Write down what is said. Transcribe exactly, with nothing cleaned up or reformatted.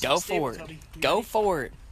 Go Stay for with it. Toby. You Go ready? for it.